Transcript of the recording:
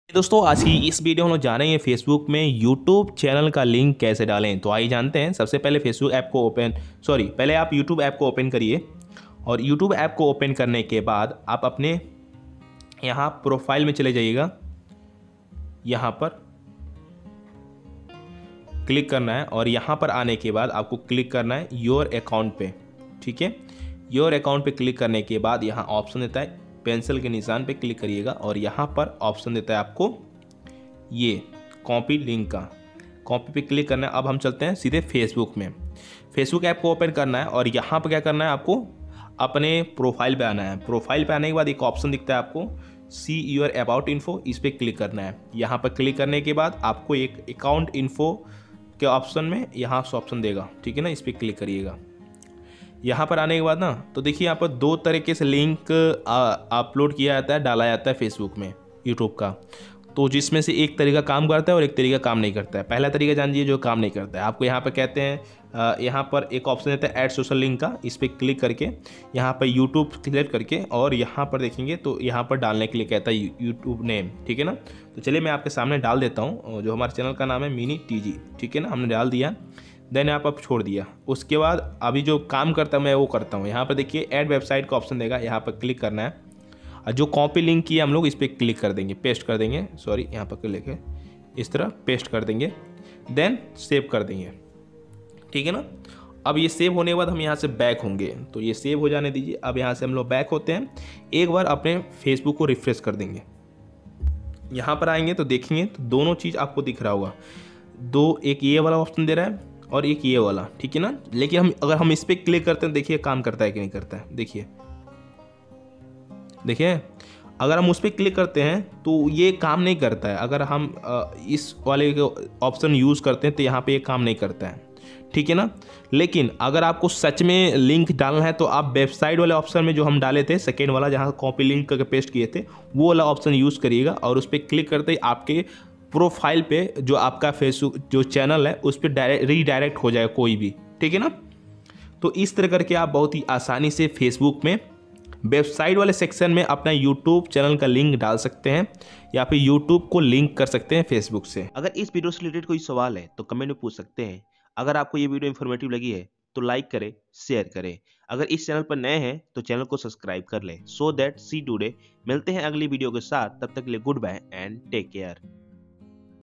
दोस्तों आज की इस वीडियो में हम लोग जानेंगे फेसबुक में यूट्यूब चैनल का लिंक कैसे डालें। तो आइए जानते हैं। सबसे पहले फेसबुक ऐप को पहले आप यूट्यूब ऐप को ओपन करिए और यूट्यूब ऐप को ओपन करने के बाद आप अपने यहाँ प्रोफाइल में चले जाइएगा। यहाँ पर क्लिक करना है और यहाँ पर आने के बाद आपको क्लिक करना है योर अकाउंट पे। ठीक है, योर अकाउंट पे क्लिक करने के बाद यहाँ ऑप्शन देता है पेंसिल के निशान पे क्लिक करिएगा और यहाँ पर ऑप्शन देता है आपको ये कॉपी लिंक का। कॉपी पे क्लिक करना है। अब हम चलते हैं सीधे फेसबुक में। फेसबुक ऐप को ओपन करना है और यहाँ पर क्या करना है, आपको अपने प्रोफाइल पे आना है। प्रोफाइल पे आने के बाद एक ऑप्शन दिखता है आपको सी योर अबाउट इन्फो, इस पर क्लिक करना है। यहाँ पर क्लिक करने के बाद आपको एक अकाउंट इन्फो के ऑप्शन में यहाँ से ऑप्शन देगा। ठीक है ना, इस पर क्लिक करिएगा। यहाँ पर आने के बाद ना तो देखिए यहाँ पर दो तरीके से लिंक अपलोड किया जाता है, डाला जाता है फेसबुक में यूट्यूब का। तो जिसमें से एक तरीका काम करता है और एक तरीका काम नहीं करता है। पहला तरीका जानिए जो काम नहीं करता है। आपको यहाँ पर कहते हैं यहाँ पर एक ऑप्शन देता है ऐड सोशल लिंक का, इस पर क्लिक करके यहाँ पर यूट्यूब क्लिक करके और यहाँ पर देखेंगे तो यहाँ पर डालने के लिए कहता है यूट्यूब नेम। ठीक है ना, तो चलिए मैं आपके सामने डाल देता हूँ। जो हमारे चैनल का नाम है मिनी टीजी। ठीक है ना, हमने डाल दिया। देन यहाँ पर छोड़ दिया। उसके बाद अभी जो काम करता है मैं वो करता हूँ। यहाँ पर देखिए ऐड वेबसाइट का ऑप्शन देगा, यहाँ पर क्लिक करना है और जो कॉपी लिंक किया हम लोग इस पर क्लिक कर देंगे, पेस्ट कर देंगे। सॉरी, यहाँ पर क्लिक है, इस तरह पेस्ट कर देंगे। देन सेव कर देंगे। ठीक है ना, अब ये सेव होने के बाद हम यहाँ से बैक होंगे, तो ये सेव हो जाने दीजिए। अब यहाँ से हम लोग बैक होते हैं। एक बार अपने फेसबुक को रिफ्रेश कर देंगे। यहाँ पर आएंगे तो देखेंगे तो दोनों चीज़ आपको दिख रहा होगा। दो, एक ये वाला ऑप्शन दे रहा है और एक ये वाला। ठीक है ना, लेकिन अगर हम इस पर क्लिक करते हैं देखिए काम करता है कि नहीं करता है। देखिए अगर हम उस पर क्लिक करते हैं तो ये काम नहीं करता है। अगर हम इस वाले ऑप्शन यूज़ करते हैं तो यहाँ पे ये काम नहीं करता है। ठीक है ना, लेकिन अगर आपको सच में लिंक डालना है तो आप वेबसाइट वाले ऑप्शन में जो हम डाले थे सेकेंड वाला, जहाँ कॉपी लिंक करके पेस्ट किए थे, वो वाला ऑप्शन यूज़ करिएगा और उस पर क्लिक करते ही आपके प्रोफाइल पे जो आपका फेसबुक जो चैनल है उस पर रीडायरेक्ट हो जाए कोई भी। ठीक है ना, तो इस तरह करके आप बहुत ही आसानी से फेसबुक में वेबसाइट वाले सेक्शन में अपना यूट्यूब चैनल का लिंक डाल सकते हैं या फिर यूट्यूब को लिंक कर सकते हैं फेसबुक से। अगर इस वीडियो से रिलेटेड कोई सवाल है तो कमेंट में पूछ सकते हैं। अगर आपको ये वीडियो इन्फॉर्मेटिव लगी है तो लाइक करें, शेयर करें। अगर इस चैनल पर नए हैं तो चैनल को सब्सक्राइब कर लें। सो दैट सी टुडे मिलते हैं अगली वीडियो के साथ। तब तक के लिए goodbye and take care.